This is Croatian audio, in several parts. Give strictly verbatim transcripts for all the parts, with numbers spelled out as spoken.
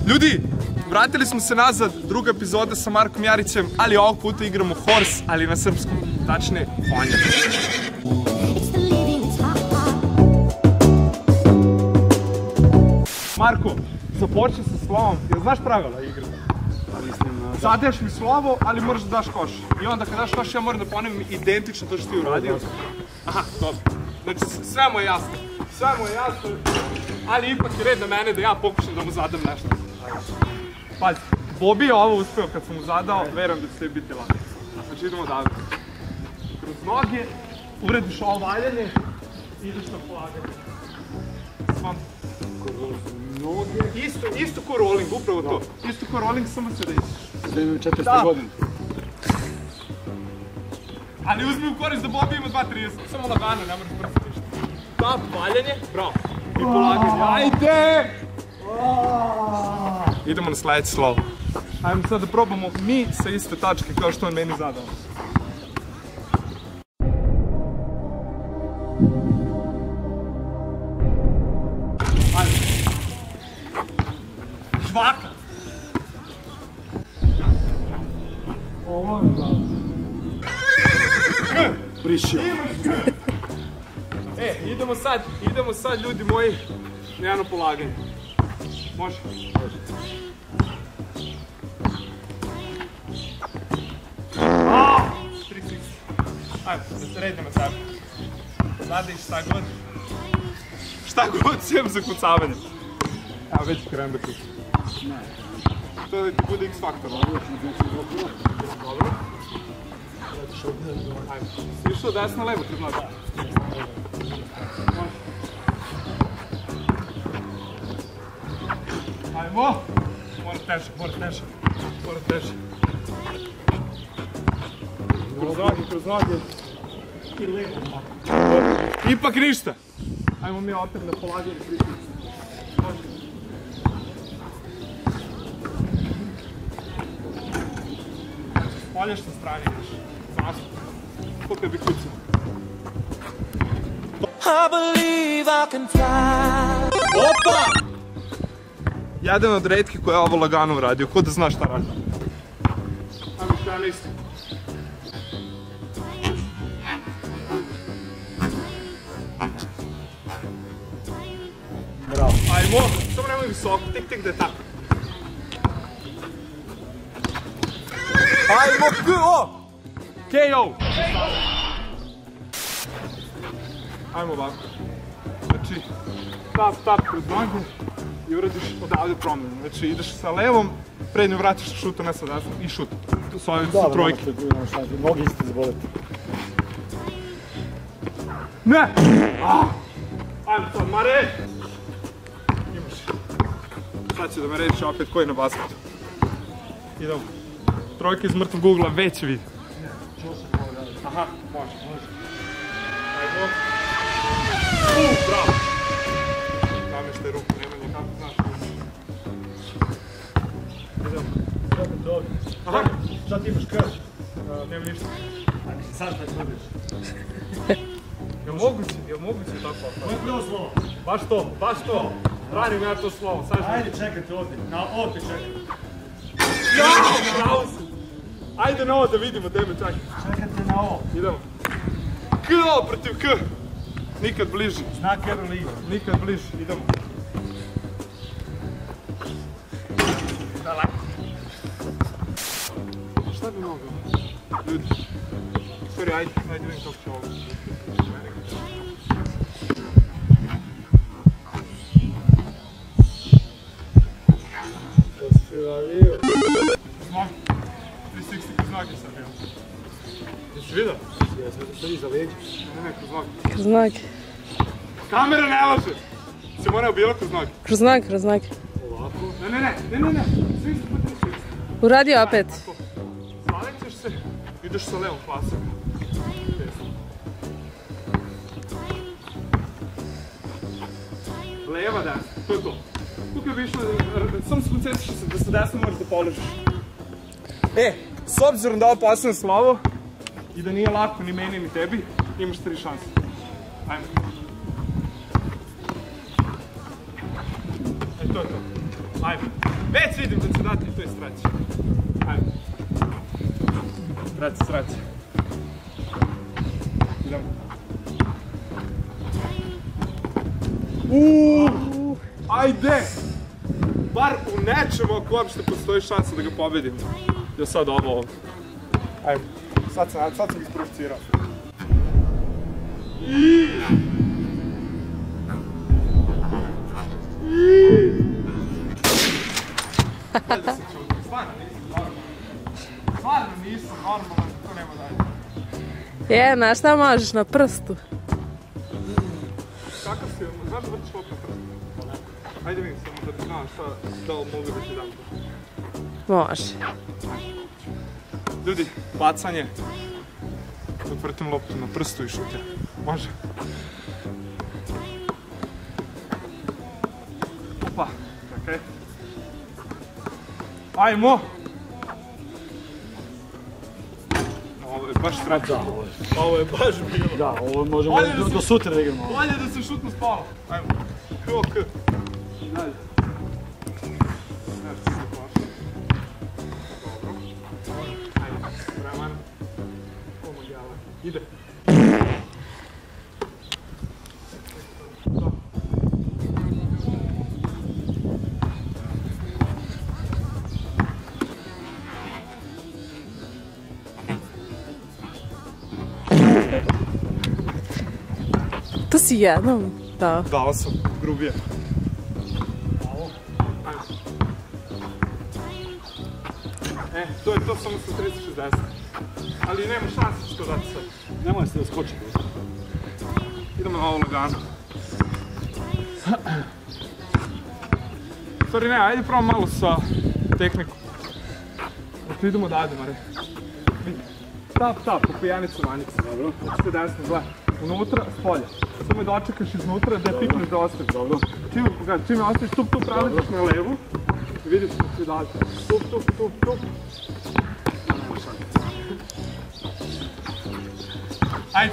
Ljudi, vratili smo se nazad, druga epizoda sa Markom Jarićem, ali ovog puta igramo horse, ali na srpskom, tačne konja. Marko, započne sa slovom, jel znaš pravila igre? Zadeš mi slovo, ali moraš da daš koš. I onda kad daš koš, ja moram da ponovim identično to što ti uradio. Aha, dobro. Znači, sve mu je jasno. Sve mu je jasno, ali ipak je red na mene da ja pokušam da mu zadam nešto. Pazi, Bobi je ovo uspeo kad sam mu zadao, verujem da će sve biti lako. Znači, idemo odavde. Kroz noge, urediš ovo valjanje, ideš na polaganje. Svam. Noge. Isto, isto ko rolling, upravo to. Isto ko rolling, samo se da ideš. Da imam četrdeset godina. Ali uzmi u korist da Bobi ima dva trideset. Samo lagano, ne moraš brzo ništa. Tap, valjanje, bravo. I polaganje, ajde! Idemo na sledeće slovo. Ajmo sad da probamo mi sa iste tačke kao što on meni zadao. Ajde. Žvaka! Ovo je bravo. Prišio. E, idemo sad, idemo sad ljudi moji na jedno polaganje. Može? Može. tri šest. Ajde, da se redimo sad. Zadiš šta god. Šta god svijem za kucavanje. Evo već krenem da kucam. Ne. To da ti bude X faktor. Dobro. Ajde. Si išao desno levo kod noga? Može. Ajmo! Mora teže, mora teže. Mora teže. Kroz noge, kroz noge. I levo. Ipak ništa. Ajmo mi opet na polaganje pritisku. Može. S poljašnje strane ideš. Zašto? Ko kad bi kucao. I believe I can fly. Opa! Jedan od retkih koja je ovo lagano uradio, ko da zna šta radi. Ajmo što ja mislim. Bravo. Ajmo, samo nemoj visoko, tik tik da je tako. Ajmo, K O! K O! Ajmo ovako. Znači, tap, tap kroz noge i uradiš odavde promjenu. Znači, ideš sa levom, prednju vratiš šuta, ne sa desnom i šut. Tu su ove su trojke. Nogi isti zboliti. Ne! Ajmo sad, Mare! Imaš. Sad će da me rediš opet koji je na basketu. Idemo. Trojka iz mrtvog ugla, već vidi. Aha, može, može. Ajmo. Uuu, bravo! Namještaj ruku, Nemanja, kako znaš? Idemo. Idemo ovdje. Aha! Šta ti imaš krv? Nema ništa. Ajde si sad šta izgledaš. Jel moguće, jel moguće tako? Ovo je prvo slovo. Baš to, baš to. Branim ja to slovo, sad što... Ajde čekajte ovdje, na ovdje čekajte. Jao, bravo si! Ajde na ovo da vidimo, daj me čekaj. Čekajte na ovo. Idemo. K O protiv K. Nikad bliži. Znak Euroliga. Nikad bliži, idemo. Da, lako. Šta bi mogao? Ljudi. Sorry, ajde, ajde vidim kako će ovo. Znog. tri šezdeset kroz noge sam bio. Jesi vidio? Jesmo da stoji za leđe. Ne, ne, kroz noge. Kroz noge. Kamera ne laže! Si morao bilo kroz noge. Kroz noge, kroz noge. Ovako. Ne, ne, ne, ne, ne, ne. Svi se po tri šezdeset. Uradio opet. Zalećeš se, ideš sa levom klasom. Leva desna, to je to. Tukaj bi išlo, samo se koncentriš se da sa desnom moraš da položiš. E, s obzirom da ovo posljedno slovo i da nije lako ni meni ni tebi, imaš tri šanse. Ajmo. E, to je to. Ajmo. Već vidim da će dati i to je sreće. Ajmo. Sreće, sreće. Idemo. Uuuu, ajde! Bar u nečemu ako uopšte postoji šansa da ga pobedim. Ja sad ovo ovdje. Ajmo, sad sam, sad sam isprovocirao. Hajde se čutim, stvarno nisam normalan. Stvarno nisam normalan, to nema dalje. Je, na šta možeš na prstu? Kakav si, znaš da vrtiš lop na prstu? Ajde vidim samo da ti znam šta, da li mogu da ti dam to. Može. Ljudi, bacanje. Otvrtim loptu na prstu i šutja. Može. Opa, čekaj. Ajmo! Ovo je baš sreća. Ovo je baš bilo. Da, ovo možemo do sutra da igramo. Bolje da se šutno spalo. Ajmo. K o k. Dalje. Nešto se plaša. Dobro. Ajmo. Vreman. Ovo jala. Ide. To si jednom dao. Dao sam, grubije. E, to je to samo sa trideset šezdeset. Ali nema šanse što dati sad. Nemoj se da skočiti. Idemo na ovo lagano. Stvari ne, ajde probam malo sa tehnikom. Dakle, idemo dalje, Mare. Vidi. Tap, tap, po pijanicu manjicu. Dobro. Znači desno, gledaj. Unutra, s polja. Samo je dočekaš iznutra da pikneš da ostaviš. Dobro. Čime, čime ostaviš, tup, tup, preletiš na levu. I vidiš što ti dalje. Tup, tup, tup, tup. Ajde.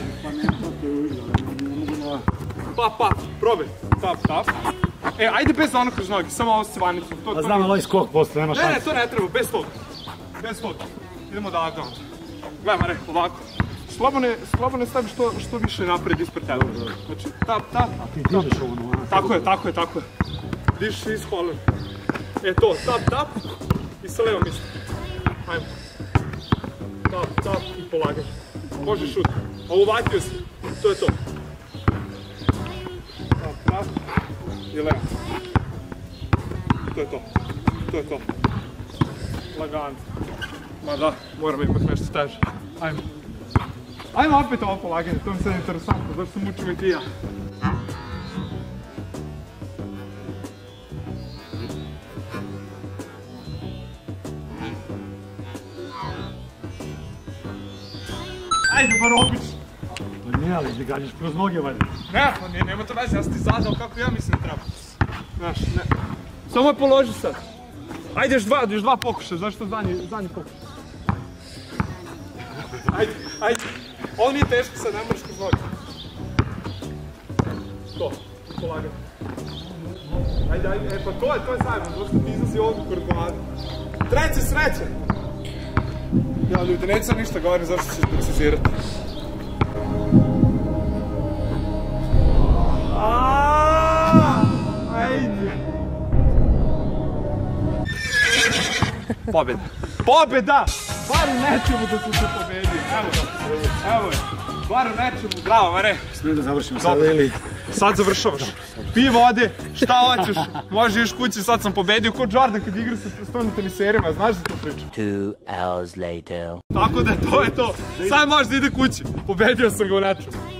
Pa, pa, probaj. Tap, tap. E, ajde bez onog kroz nogi, samo ovo s vanicom. A znam, ali ovaj skok posle, nema šanse. Ne, ne, to ne treba, bez toga. Bez toga. Idemo da da. Gledaj, Mare, ovako. Slobodno stavi što više napred ispred tebe. Znači, tap, tap. A ti dižeš ovo na... Tako je, tako je, tako je. Dižeš iz kolena. E to, tap, tap. I sa levom isto. Ajmo. Tap, tap i polagaj. Može šut. A uvatio si. To je to. Tap, tap. I levo. To je to. To je to. Lagano. Ma da, moram ipak nešto teže. Ajmo. Ajmo opet ovo polaganje, to mi sad je interesantno, zašto se mučim i ti ja. Ajde, bar obično. Pa nije, ali ne gađaš kroz noge, valjda. Ne, pa nije, nema to veze, ja sam ti zadao kako ja mislim da treba. Znaš, ne. Samo je položi sad. Ajde, još dva, još dva pokušaja, zašto zadnji, zadnji pokušaj. Ajde, ajde. Ovo nije teško sad, ne moraš kroz noge. To, polagaj. Ajde, ajde, e pa to je, to je zajedno, došto ti izlazi ovdje kod glade. Treće, sreće! Ja, ljudi, neću sad ništa govorim, zašto ćeš precizirati. Ajde! Pobjeda. Pobjeda! Bar u nečemu da sam se pobedio. Evo ga. Evo je. Bar u nečemu. Bravo, Mare. Smijem da završimo sada ili... Sad završavaš. Pij vode, šta hoćeš. Može još kući, sad sam pobedio. Ko Jordan kad igra sa prostornim teniserima, znaš za tu priču? Two hours later. Tako da to je to. Sad možeš da ide kući. Pobedio sam ga u nečemu.